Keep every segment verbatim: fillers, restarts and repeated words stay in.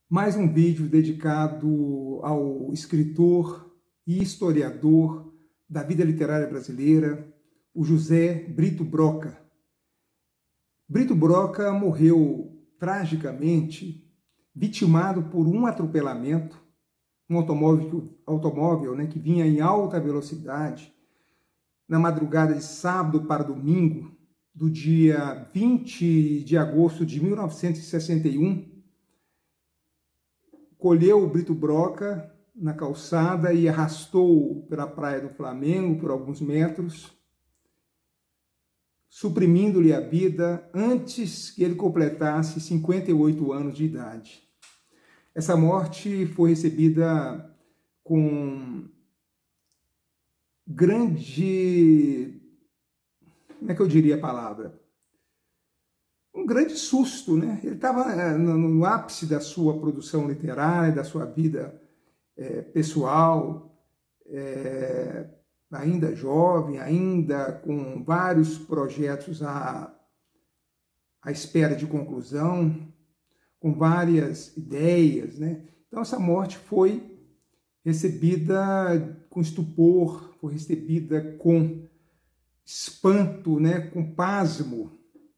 Mais um vídeo dedicado ao escritor e historiador da vida literária brasileira, o José Brito Broca. Brito Broca morreu tragicamente, vitimado por um atropelamento, um automóvel, automóvel né, que vinha em alta velocidade, na madrugada de sábado para domingo, do dia vinte de agosto de mil novecentos e sessenta e um, colheu o Brito Broca na calçada e arrastou pela praia do Flamengo por alguns metros, suprimindo-lhe a vida antes que ele completasse cinquenta e oito anos de idade. Essa morte foi recebida com grande... como é que eu diria a palavra? Um grande susto, né? Ele estava no, no ápice da sua produção literária, da sua vida é, pessoal, é, ainda jovem, ainda com vários projetos à, à espera de conclusão, com várias ideias, né? Então essa morte foi recebida com estupor, foi recebida com espanto, né? Com pasmo.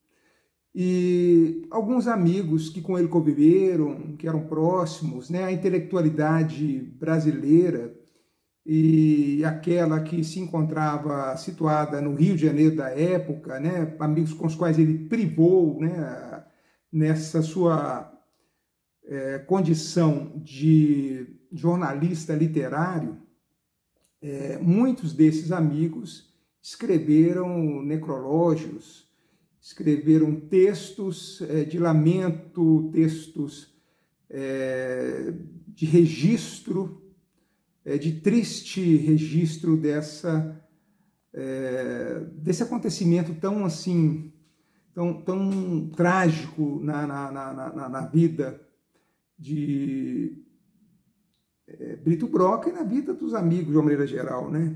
E alguns amigos que com ele conviveram, que eram próximos, né, a intelectualidade brasileira e aquela que se encontrava situada no Rio de Janeiro da época, né, amigos com os quais ele privou, né, nessa sua é, condição de jornalista literário, é, muitos desses amigos escreveram necrológios, escreveram textos é, de lamento, textos é, de registro, é, de triste registro dessa, é, desse acontecimento tão assim, tão, tão trágico na, na, na, na, na vida de é, Brito Broca e na vida dos amigos de uma maneira geral, né?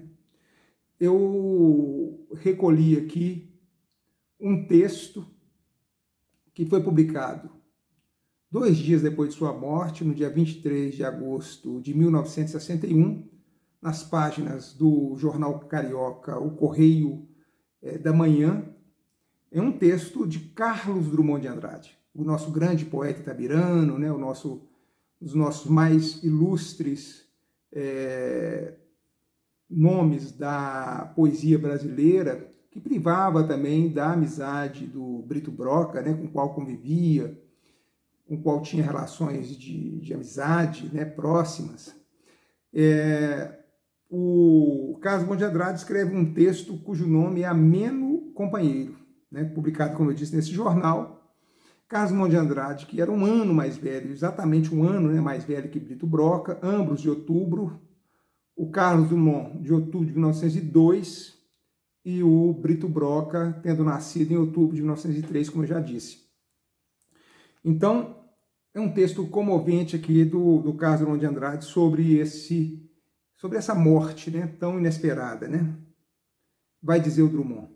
Eu recolhi aqui um texto que foi publicado dois dias depois de sua morte, no dia vinte e três de agosto de mil novecentos e sessenta e um, nas páginas do jornal carioca O Correio é, da Manhã. É um texto de Carlos Drummond de Andrade, o nosso grande poeta itabirano, né, o nosso, os nossos mais ilustres é, nomes da poesia brasileira, que privava também da amizade do Brito Broca, né, com o qual convivia, com o qual tinha relações de, de amizade, né, próximas. É, o Carlos Drummond de Andrade escreve um texto cujo nome é Ameno Companheiro, né, publicado, como eu disse, nesse jornal. Carlos Drummond de Andrade, que era um ano mais velho, exatamente um ano, né, mais velho que Brito Broca, ambos de outubro. O Carlos Drummond, de outubro de mil novecentos e dois, e o Brito Broca, tendo nascido em outubro de mil novecentos e três, como eu já disse. Então, é um texto comovente aqui do, do Carlos Drummond de Andrade sobre, esse, sobre essa morte, né, tão inesperada, né? Vai dizer o Drummond: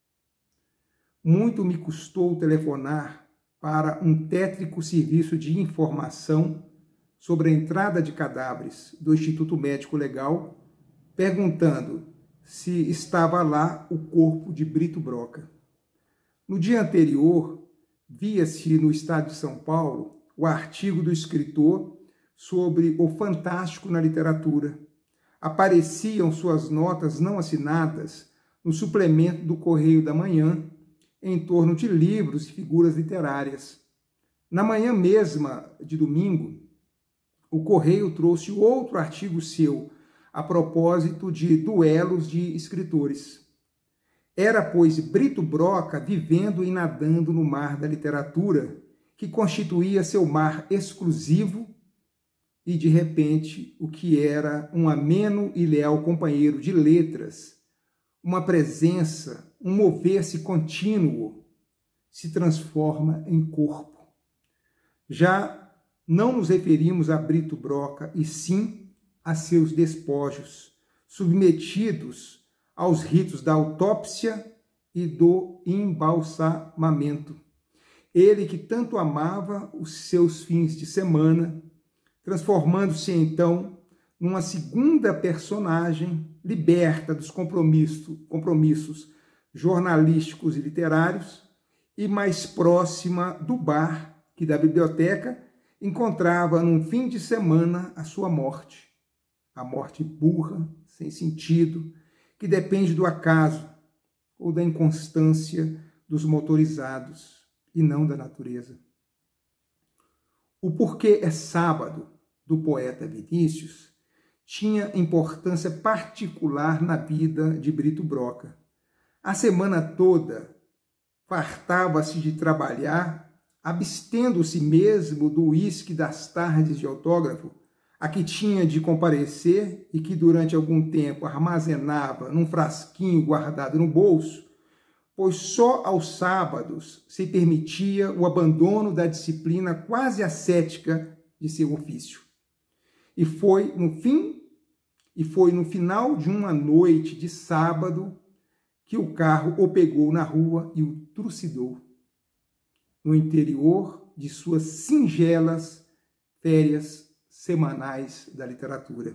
muito me custou telefonar para um tétrico serviço de informação sobre a entrada de cadáveres do Instituto Médico Legal, perguntando se estava lá o corpo de Brito Broca. No dia anterior, via-se no Estado de São Paulo o artigo do escritor sobre o fantástico na literatura. Apareciam suas notas não assinadas no suplemento do Correio da Manhã, em torno de livros e figuras literárias. Na manhã mesma de domingo, o Correio trouxe outro artigo seu, a propósito de duelos de escritores. Era, pois, Brito Broca vivendo e nadando no mar da literatura, que constituía seu mar exclusivo, e, de repente, o que era um ameno e leal companheiro de letras, uma presença, um mover-se contínuo, se transforma em corpo. Já não nos referimos a Brito Broca, e sim a seus despojos, submetidos aos ritos da autópsia e do embalsamamento. Ele que tanto amava os seus fins de semana, transformando-se então numa segunda personagem liberta dos compromissos, compromissos jornalísticos e literários e mais próxima do bar que da biblioteca encontrava num fim de semana a sua morte. A morte burra, sem sentido, que depende do acaso ou da inconstância dos motorizados e não da natureza. O Porquê é Sábado, do poeta Vinícius, tinha importância particular na vida de Brito Broca. A semana toda fartava-se de trabalhar, abstendo-se mesmo do uísque das tardes de autógrafo, a que tinha de comparecer e que durante algum tempo armazenava num frasquinho guardado no bolso, pois só aos sábados se permitia o abandono da disciplina quase ascética de seu ofício. E foi no fim, e foi no final de uma noite de sábado que o carro o pegou na rua e o trucidou, no interior de suas singelas férias semanais da literatura.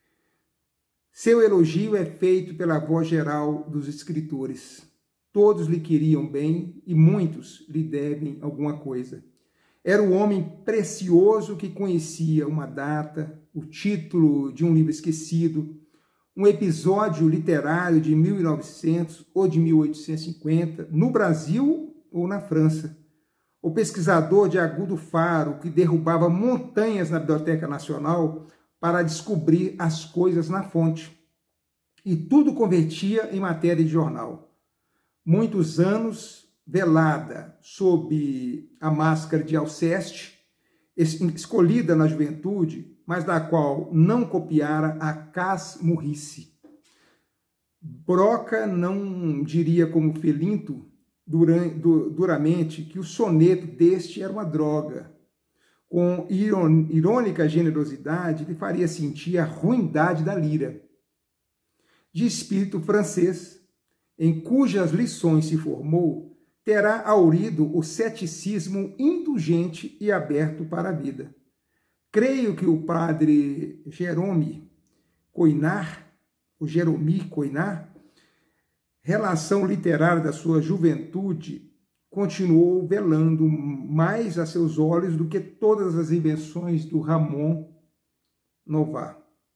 Seu elogio é feito pela voz geral dos escritores. Todos lhe queriam bem e muitos lhe devem alguma coisa. Era o homem precioso que conhecia uma data, o título de um livro esquecido, um episódio literário de mil e novecentos ou de mil oitocentos e cinquenta, no Brasil ou na França. O pesquisador de agudo faro que derrubava montanhas na Biblioteca Nacional para descobrir as coisas na fonte. E tudo convertia em matéria de jornal. Muitos anos velada sob a máscara de Alceste, escolhida na juventude, mas da qual não copiara a casmurrice. Broca não diria como Felinto duramente que o soneto deste era uma droga. Com irônica generosidade, lhe faria sentir a ruindade da lira. De espírito francês, em cujas lições se formou, terá aurido o ceticismo indulgente e aberto para a vida. Creio que o padre Jerome Coinard, o Jerome Coinard, relação literária da sua juventude, continuou velando mais a seus olhos do que todas as invenções do Ramon Novar.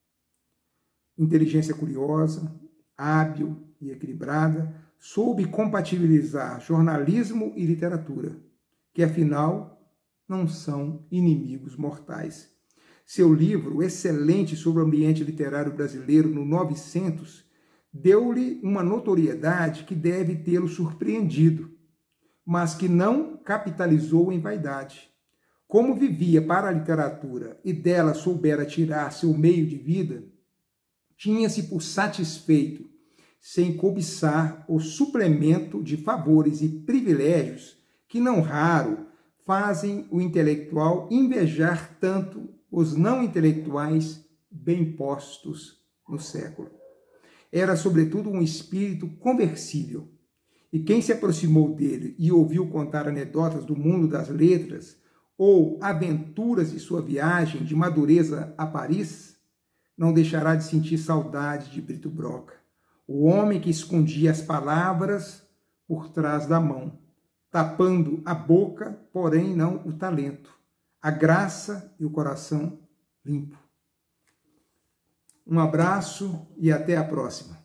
Inteligência curiosa, hábil e equilibrada, soube compatibilizar jornalismo e literatura, que afinal não são inimigos mortais. Seu livro, excelente sobre o ambiente literário brasileiro no novecentos, deu-lhe uma notoriedade que deve tê-lo surpreendido, mas que não capitalizou em vaidade. Como vivia para a literatura e dela soubera tirar seu meio de vida, tinha-se por satisfeito, sem cobiçar o suplemento de favores e privilégios que, não raro, fazem o intelectual invejar tanto os não intelectuais bem postos no século. Era, sobretudo, um espírito conversível, e quem se aproximou dele e ouviu contar anedotas do mundo das letras ou aventuras de sua viagem de Madureza a Paris, não deixará de sentir saudade de Brito Broca, o homem que escondia as palavras por trás da mão, tapando a boca, porém não o talento, a graça e o coração limpo. Um abraço e até a próxima.